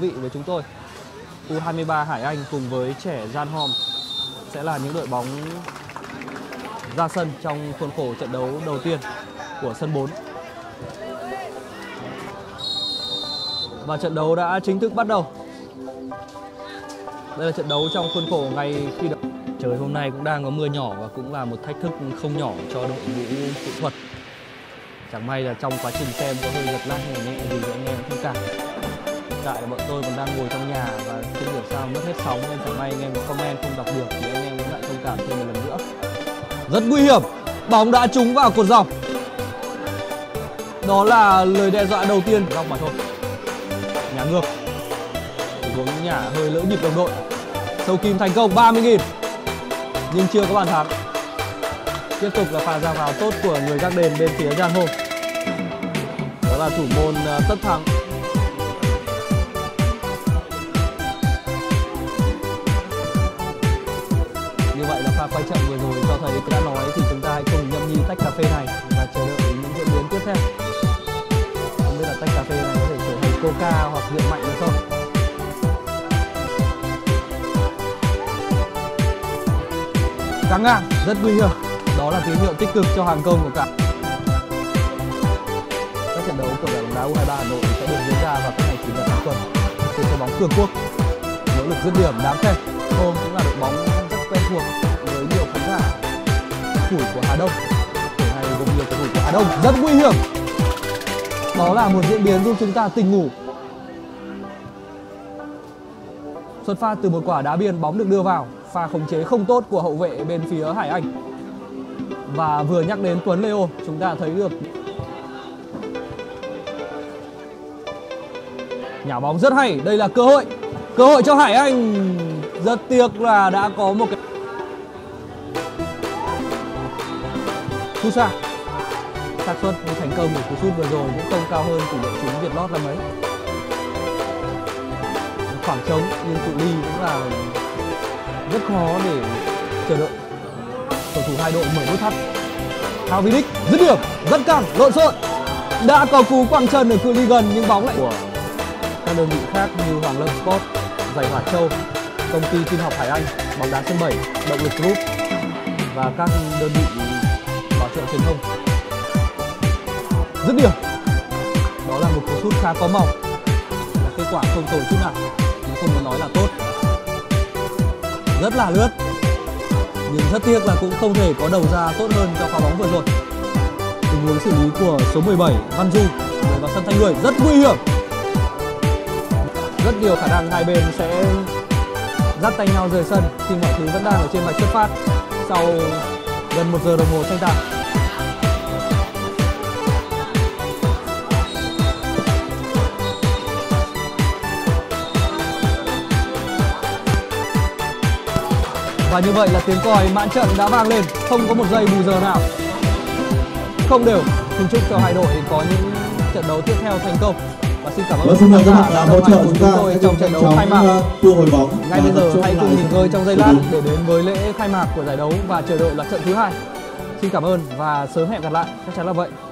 vị với chúng tôi. U23 Hải Anh cùng với trẻ Jan Hom sẽ là những đội bóng ra sân trong khuôn khổ trận đấu đầu tiên của sân 4. Và trận đấu đã chính thức bắt đầu. Đây là trận đấu trong khuôn khổ ngày thi đấu. Trời hôm nay cũng đang có mưa nhỏ và cũng là một thách thức không nhỏ cho đội ngũ kỹ thuật. Chẳng may là trong quá trình xem có hơi giật lag nhẹ nhẹ gì anh em không cảm. Tại bọn tôi còn đang ngồi trong nhà và không hiểu sao mất hết sóng nên chẳng may anh em có comment không đọc được thì anh em cũng lại thông cảm thêm một lần nữa. Rất nguy hiểm, bóng đã trúng vào cột dọc. Đó là lời đe dọa đầu tiên góc mà thôi. Nhả ngược, tình huống nhả hơi lỡ nhịp đồng đội. Sâu Kim thành công 30.000 nhưng chưa có bàn thắng. Tiếp tục là pha ra vào tốt của người gác đền bên phía Jan Hom. Đó là thủ môn Tất Thắng. Như vậy là pha quay chậm vừa rồi cho thấy đã nói thì chúng ta hãy cùng nhâm nhi tách cà phê này và chờ đợi những diễn biến tiếp theo. Không biết là tách cà phê này có thể trở thành Coca hoặc rượu mạnh được không? Căng ngang, rất nguy hiểm. Đó là tín hiệu tích cực cho hàng công của cả. Các trận đấu của giải bóng đá U23 Hà Nội sẽ được diễn ra vào các ngày chủ nhật hàng tuần trên sân bóng Cường Quốc. Nỗ lực dứt điểm đáng khen. Hôm cũng là đội bóng rất quen thuộc với nhiều khán giả thủ của Hà Đông. Tổ này gồm nhiều cầu thủ của Hà Đông, rất nguy hiểm. Đó là một diễn biến giúp chúng ta tỉnh ngủ. Xuất phát từ một quả đá biên, bóng được đưa vào. Pha khống chế không tốt của hậu vệ bên phía Hải Anh. Và vừa nhắc đến Tuấn Leo, chúng ta thấy được nhả bóng rất hay. Đây là cơ hội cho Hải Anh. Rất tiếc là đã có một cái sút xa. Xác suất thành công của cú sút vừa rồi cũng không cao hơn tỷ lệ trúng Việt Lót là mấy. Khoảng trống nhưng cự ly cũng là rất khó để chờ đợi. Cầu thủ hai đội mở nút thắt. Thao Vidic dứt điểm rất căng, lộn xộn. Đã có cú quăng chân ở cự ly gần nhưng bóng lại của các đơn vị khác như Hoàng Lâm Sport, Giày Hỏa Châu, công ty tin học Hải Anh, bóng đá sân 7, Động lực Group và các đơn vị bảo trợ truyền thông. Dứt điểm. Đó là một cú sút khá có màu. Là kết quả không tồi chút nào, nhưng không muốn nói là tốt. Rất là lướt. Nhưng rất tiếc là cũng không thể có đầu ra tốt hơn cho pha bóng vừa rồi. Tình huống xử lý của số 17 Văn Du vào sân Thanh Người rất nguy hiểm. Rất nhiều khả năng hai bên sẽ dắt tay nhau rời sân khi mọi thứ vẫn đang ở trên vạch xuất phát sau gần 1 giờ đồng hồ tranh tài. Và như vậy là tiếng còi mãn trận đã vang lên, không có một giây bù giờ nào. Không đều. Xin chúc cho hai đội có những trận đấu tiếp theo thành công. Và xin cảm ơn các khán giả đã đồng hành cùng chúng tôi trong trận đấu khai mạc. Ngay bây giờ hãy cùng nghỉ ngơi trong giây lát để đến với lễ khai mạc của giải đấu và chờ đợi loạt trận thứ hai. Xin cảm ơn và sớm hẹn gặp lại, chắc chắn là vậy.